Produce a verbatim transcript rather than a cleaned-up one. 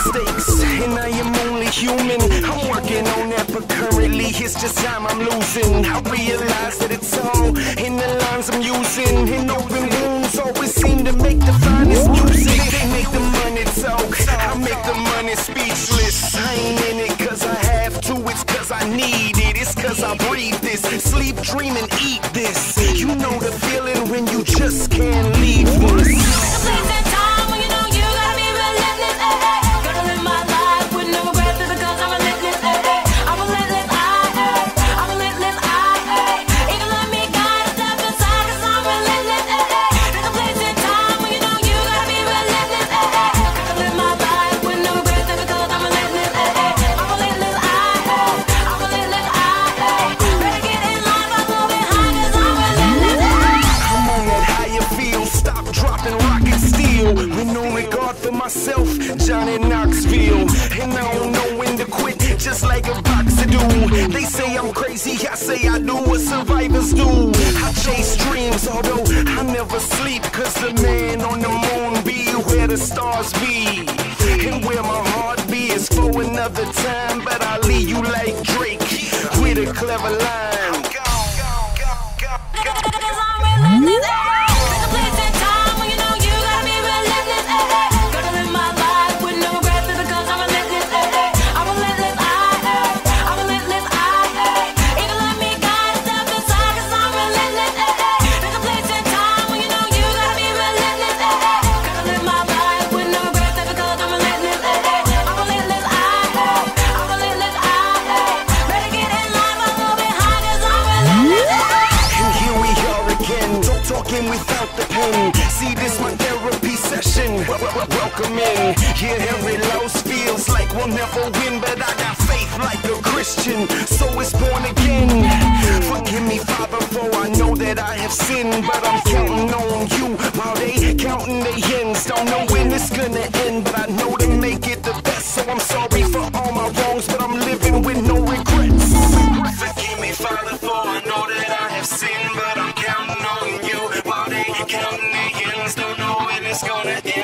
mistakes, and I am only human. I'm working on that, but currently it's just time I'm losing. I realize that it's all in the lines I'm using, and open wounds always seem to make the finest music. They make the money talk, I make the money speechless. I ain't in it cause I have to, it's cause I need it. It's cause I breathe this, sleep, dream, and eat this. You know the feeling when you just can't leave this. With no regard for myself, Johnny Knoxville. And I don't know when to quit, just like a boxer do. They say I'm crazy, I say I do what survivors do. I chase dreams, although I never sleep, cause the man on the moon be where the stars be. And where my heart be is for another time, but I'll leave you like Drake with a clever line. Talking without the pen. See this my therapy session. Welcome in. Yeah, every loss feels like we'll never win, but I got faith like a Christian, so it's born again. Forgive me, Father, for I know that I have sinned, but I'm counting on you while they counting their ends. Don't know when it's gonna end, but I know to make it the best. So I'm sorry for all my wrongs, but I'm living with no regrets. Forgive me, Father, for I know that I have sinned, but I'm counting on you while they counting their ends. Don't know when it's gonna end.